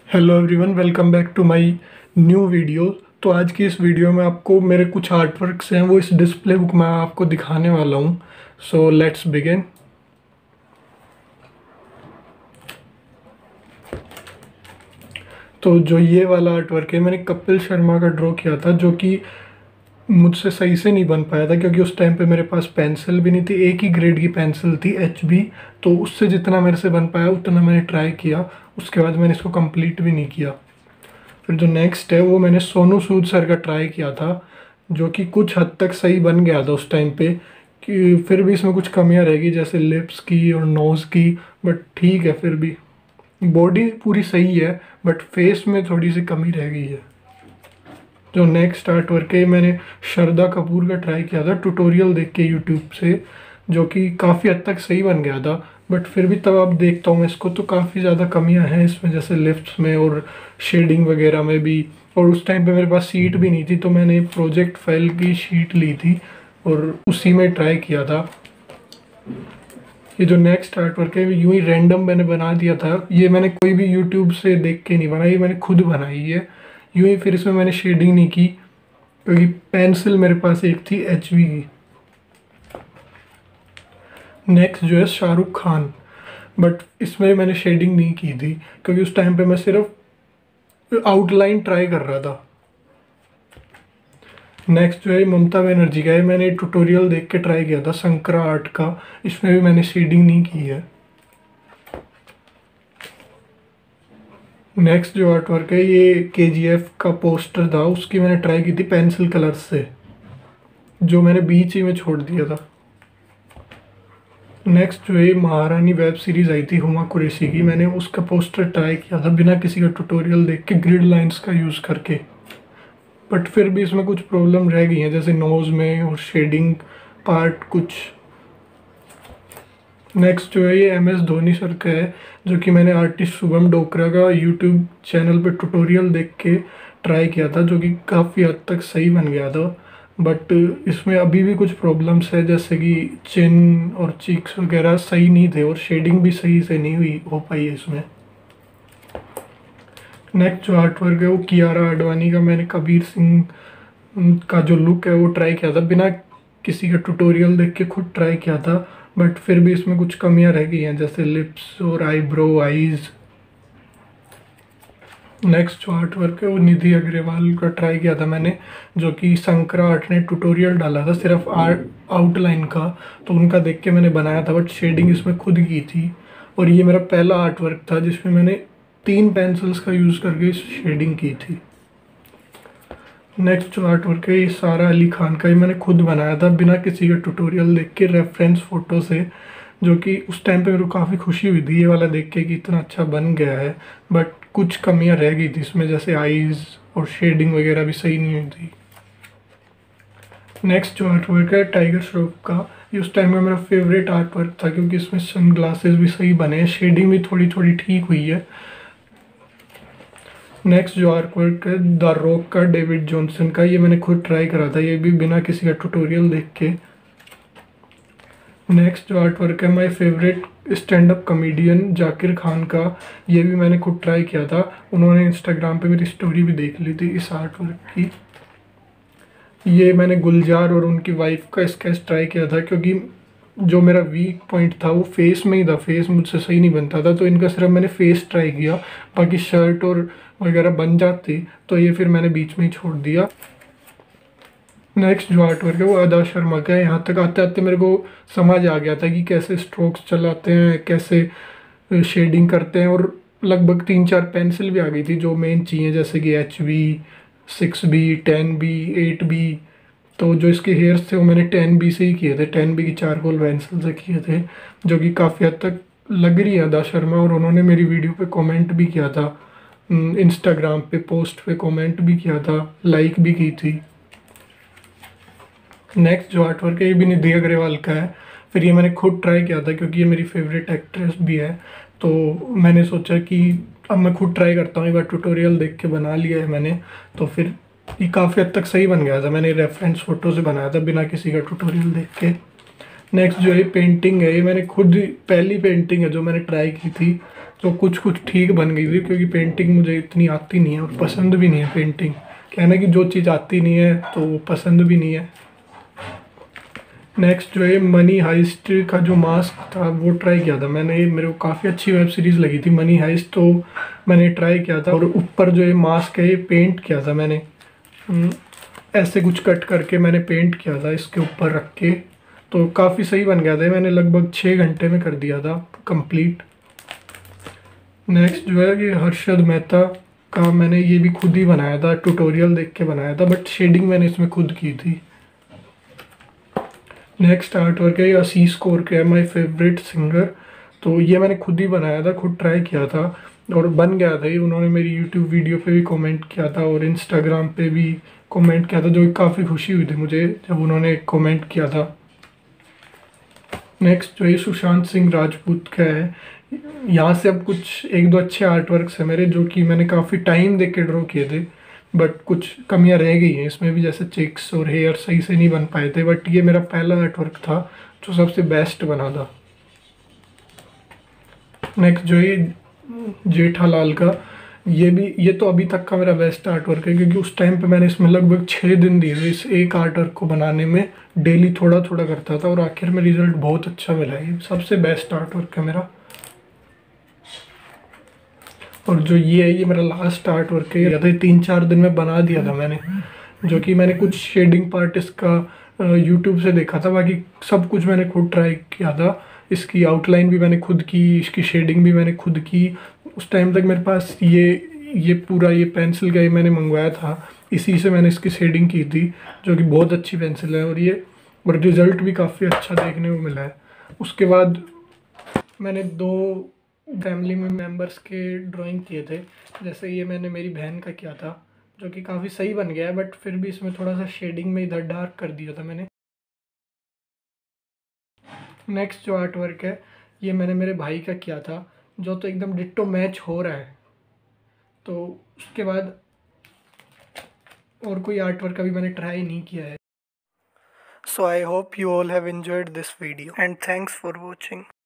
Hello everyone, welcome back to my new video. तो आज की इस वीडियो में आपको मेरे कुछ आर्ट वर्क्स हैं वो इस डिस्प्ले बुक में आपको दिखाने वाला हूँ। So let's begin. तो जो ये वाला आर्ट वर्क है मैंने कपिल शर्मा का ड्रॉ किया था, जो कि मुझसे सही से नहीं बन पाया था क्योंकि उस टाइम पे मेरे पास पेंसिल भी नहीं थी। एक ही ग्रेड की पेंसिल थी, HB। तो उससे जितना मेरे से बन पाया उतना मैंने ट्राई किया। उसके बाद मैंने इसको कंप्लीट भी नहीं किया। फिर जो नेक्स्ट है वो मैंने सोनू सूद सर का ट्राई किया था, जो कि कुछ हद तक सही बन गया था उस टाइम पे। कि फिर भी इसमें कुछ कमियां रहेगी जैसे लिप्स की और नोज़ की, बट ठीक है। फिर भी बॉडी पूरी सही है, बट फेस में थोड़ी सी कमी रह गई है। जो नेक्स्ट आर्ट वर्क है मैंने श्रद्धा कपूर का ट्राई किया था ट्यूटोरियल देख के यूट्यूब से, जो कि काफ़ी हद तक सही बन गया था। बट फिर भी तब अब देखता हूँ मैं इसको तो काफ़ी ज़्यादा कमियां हैं इसमें, जैसे लिप्स में और शेडिंग वगैरह में भी। और उस टाइम पे मेरे पास शीट भी नहीं थी, तो मैंने प्रोजेक्ट फाइल की शीट ली थी और उसी में ट्राई किया था। ये जो नेक्स्ट आर्ट वर्क है यूं ही रैंडम मैंने बना दिया था। ये मैंने कोई भी यूट्यूब से देख के नहीं बनाई, ये मैंने खुद बनाई है यूं ही। फिर इसमें मैंने शेडिंग नहीं की क्योंकि पेंसिल मेरे पास एक थी HB की। नेक्स्ट जो है शाहरुख खान, बट इसमें मैंने शेडिंग नहीं की थी क्योंकि उस टाइम पे मैं सिर्फ आउटलाइन ट्राई कर रहा था। नेक्स्ट जो है ममता बनर्जी का है, मैंने ट्यूटोरियल देख के ट्राई किया था शंकरा आर्ट का। इसमें भी मैंने शेडिंग नहीं की है। नेक्स्ट जो आर्ट वर्क है ये KGF का पोस्टर था, उसकी मैंने ट्राई की थी पेंसिल कलर से, जो मैंने बीच ही में छोड़ दिया था। नेक्स्ट जो है महारानी वेब सीरीज़ आई थी हुमा कुरैशी की, मैंने उसका पोस्टर ट्राई किया था बिना किसी का ट्यूटोरियल देख के ग्रिड लाइंस का यूज़ करके। बट फिर भी इसमें कुछ प्रॉब्लम रह गई हैं जैसे नोज़ में और शेडिंग पार्ट कुछ। नेक्स्ट जो है ये MS धोनी सर का है, जो कि मैंने आर्टिस्ट शुभम डोकरा का यूट्यूब चैनल पे ट्यूटोरियल देख के ट्राई किया था, जो कि काफ़ी हद तक सही बन गया था। बट इसमें अभी भी कुछ प्रॉब्लम्स है जैसे कि चिन और चीक्स वगैरह सही नहीं थे और शेडिंग भी सही से नहीं हुई हो पाई है इसमें। नेक्स्ट जो आर्ट वर्क है वो कियारा आडवाणी का, मैंने कबीर सिंह का जो लुक है वो ट्राई किया था बिना किसी का ट्यूटोरियल देख के खुद ट्राई किया था। बट फिर भी इसमें कुछ कमियां रह गई हैं जैसे लिप्स और आईब्रो आईज। नेक्स्ट जो आर्ट वर्क है वो निधि अग्रवाल का ट्राई किया था मैंने, जो कि शंकरा आर्ट ने ट्यूटोरियल डाला था सिर्फ आर्ट आउटलाइन का, तो उनका देख के मैंने बनाया था। बट शेडिंग इसमें खुद की थी और ये मेरा पहला आर्ट वर्क था जिसमें मैंने 3 पेंसिल्स का यूज़ करके शेडिंग की थी। नेक्स्ट जो आर्ट वर्क है ये सारा अली खान का, ही मैंने खुद बनाया था बिना किसी का ट्यूटोरियल देख के रेफरेंस फ़ोटो से, जो कि उस टाइम पे मेरे को काफ़ी खुशी हुई थी ये वाला देख के कि इतना अच्छा बन गया है। बट कुछ कमियां रह गई थी इसमें जैसे आईज और शेडिंग वगैरह भी सही नहीं हुई थी। नेक्स्ट जो आर्ट वर्क है टाइगर श्रॉफ का, ये उस टाइम में मेरा फेवरेट आर्ट वर्क था क्योंकि इसमें सन ग्लासेस भी सही बने हैं, शेडिंग भी थोड़ी थोड़ी ठीक हुई है। नेक्स्ट जो आर्ट वर्क है द रॉक का, डेविड जॉनसन का, ये मैंने खुद ट्राई करा था, ये भी बिना किसी का ट्यूटोरियल देख के। नेक्स्ट जो आर्ट वर्क है my favourite stand up comedian Zakir Khan का, ये भी मैंने खुद ट्राई किया था। उन्होंने इंस्टाग्राम पे मेरी स्टोरी भी देख ली थी इस आर्ट वर्क की। ये मैंने गुलजार और उनकी वाइफ का स्केच ट्राई किया था क्योंकि जो मेरा वीक पॉइंट था वो फेस में ही था, फेस मुझसे सही नहीं बनता था, तो इनका सिर्फ मैंने फेस ट्राई किया, बाकी शर्ट और वगैरह बन जाती, तो ये फिर मैंने बीच में ही छोड़ दिया। नेक्स्ट जो आर्ट वर्क है वो अदा शर्मा का है। यहाँ तक आते आते मेरे को समझ आ गया था कि कैसे स्ट्रोक्स चलाते हैं, कैसे शेडिंग करते हैं, और लगभग 3-4 पेंसिल भी आ गई थी जो मेन चाहिए जैसे कि HB 6B 10B 8B। तो जो इसके हेयर्स थे वो मैंने 10B से ही किए थे, 10B की चारकोल पेंसिल से किए थे, जो कि काफ़ी हद तक लग रही है अदा शर्मा। और उन्होंने मेरी वीडियो पे कमेंट भी किया था, इंस्टाग्राम पे पोस्ट पे कमेंट भी किया था, लाइक भी की थी। नेक्स्ट जो आर्ट वर्क है ये भी निधि अग्रवाल का है। फिर ये मैंने खुद ट्राई किया था क्योंकि ये मेरी फेवरेट एक्ट्रेस भी है, तो मैंने सोचा कि अब मैं खुद ट्राई करता हूँ, एक बार ट्यूटोरियल देख के बना लिया है मैंने, तो फिर ये काफ़ी हद तक सही बन गया था। मैंने रेफरेंस फ़ोटो से बनाया था बिना किसी का ट्यूटोरियल देख के। नेक्स्ट जो है पेंटिंग है, ये मैंने खुद पहली पेंटिंग है जो मैंने ट्राई की थी, तो कुछ कुछ ठीक बन गई थी, क्योंकि पेंटिंग मुझे इतनी आती नहीं है और पसंद भी नहीं है पेंटिंग। कहना कि जो चीज़ आती नहीं है तो वो पसंद भी नहीं है। नेक्स्ट जो है मनी हाइस्ट का जो मास्क था वो ट्राई किया था मैंने। ये मेरे को काफ़ी अच्छी वेब सीरीज़ लगी थी मनी हाइस्ट, तो मैंने ट्राई किया था। और ऊपर जो ये मास्क है ये पेंट किया था मैंने, ऐसे कुछ कट करके मैंने पेंट किया था इसके ऊपर रख के, तो काफ़ी सही बन गया था। मैंने लगभग 6 घंटे में कर दिया था कंप्लीट। नेक्स्ट जो है कि हर्षद मेहता का मैंने ये भी खुद ही बनाया था, ट्यूटोरियल देख के बनाया था, बट शेडिंग मैंने इसमें खुद की थी। नेक्स्ट आर्ट वर्क है आशीष कौर के, माई फेवरेट सिंगर। तो ये मैंने खुद ही बनाया था, खुद ट्राई किया था और बन गया था ये। उन्होंने मेरी यूट्यूब वीडियो पे भी कमेंट किया था और इंस्टाग्राम पे भी कमेंट किया था, जो काफ़ी खुशी हुई थी मुझे जब उन्होंने कमेंट किया था। नेक्स्ट जो है सुशांत सिंह राजपूत का है। यहाँ से अब कुछ एक दो अच्छे आर्ट वर्क्स हैं मेरे, जो कि मैंने काफ़ी टाइम दे के ड्रॉ किए थे, बट कुछ कमियां रह गई हैं इसमें भी, जैसे चेक्स और हेयर सही से नहीं बन पाए थे। बट ये मेरा पहला आर्ट वर्क था जो सबसे बेस्ट बना था। नेक्स्ट जो है जेठालाल का, ये तो अभी तक का मेरा बेस्ट आर्ट वर्क है, क्योंकि उस टाइम पे मैंने इसमें लगभग 6 दिन दिए थे इस एक आर्ट वर्क को बनाने में। डेली थोड़ा थोड़ा करता था और आखिर में रिजल्ट बहुत अच्छा मिला है। ये सबसे बेस्ट आर्ट वर्क है मेरा। और जो ये है ये मेरा लास्ट आर्ट वर्क है, ये 3-4 दिन में बना दिया था मैंने, जो कि मैंने कुछ शेडिंग पार्ट इसका यूट्यूब से देखा था, बाकी सब कुछ मैंने खुद ट्राई किया था। इसकी आउटलाइन भी मैंने खुद की, इसकी शेडिंग भी मैंने खुद की। उस टाइम तक मेरे पास ये पूरा ये पेंसिल का ये मैंने मंगवाया था, इसी से मैंने इसकी शेडिंग की थी, जो कि बहुत अच्छी पेंसिल है। और रिज़ल्ट भी काफ़ी अच्छा देखने को मिला है। उसके बाद मैंने 2 फैमिली में मेम्बर्स के ड्राइंग किए थे। जैसे ये मैंने मेरी बहन का किया था, जो कि काफ़ी सही बन गया है, बट फिर भी इसमें थोड़ा सा शेडिंग में इधर डार्क कर दिया था मैंने। नेक्स्ट जो आर्ट वर्क है ये मैंने मेरे भाई का किया था, जो तो एकदम डिट्टो मैच हो रहा है। तो उसके बाद और कोई आर्ट वर्क अभी मैंने ट्राई नहीं किया है। So I hope you all have enjoyed this video and thanks for watching.